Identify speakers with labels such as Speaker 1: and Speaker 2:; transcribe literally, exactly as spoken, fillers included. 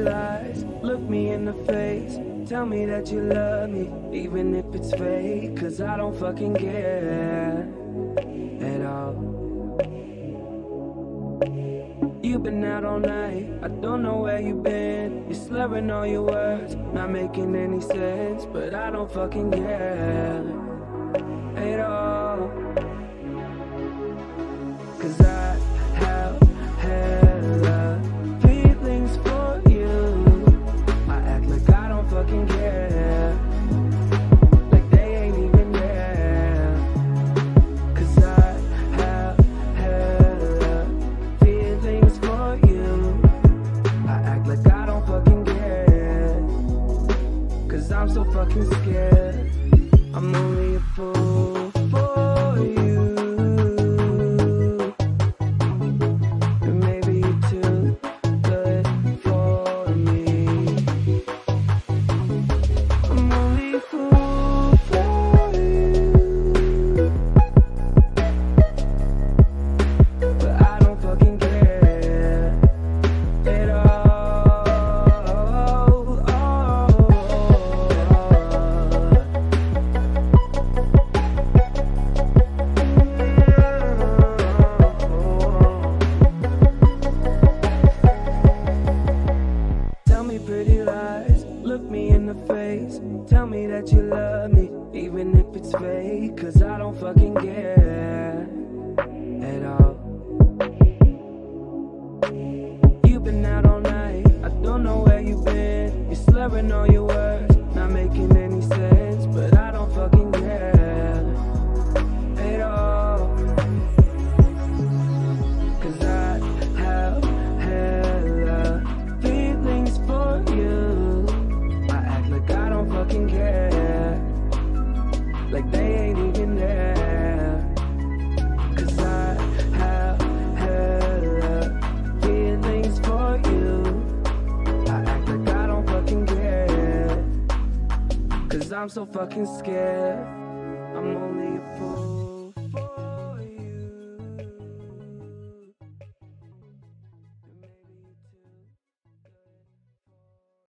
Speaker 1: lies, look me in the face. Tell me that you love me, even if it's fake. Cause I don't fucking care at all. You've been out all night, I don't know where you've been. You're slurring all your words, not making any sense. But I don't fucking care at all. Cause I have hella feelings for you. I act like I don't fucking care, like they ain't even there. Cause I have hella feelings for you. I act like I don't fucking care, cause I'm so fucking scared. I'm only a fool for you. And maybe you're too good for me. I'm only a fool for you, but I don't fucking care at all. Tell me pretty lies, look me in the face. Tell me that you love me, even if it's fake. Cause I don't fucking care at all. You've been out all night, I don't know where you've been. You're slurring all your words, not making any sense. But I don't fucking care at all. Cause I have hella feelings for you. I act like I don't fucking care, like they ain't even there. Cause I have hella feelings for you. I act like I don't fucking care, cause I'm so fucking scared. I'm only a fool.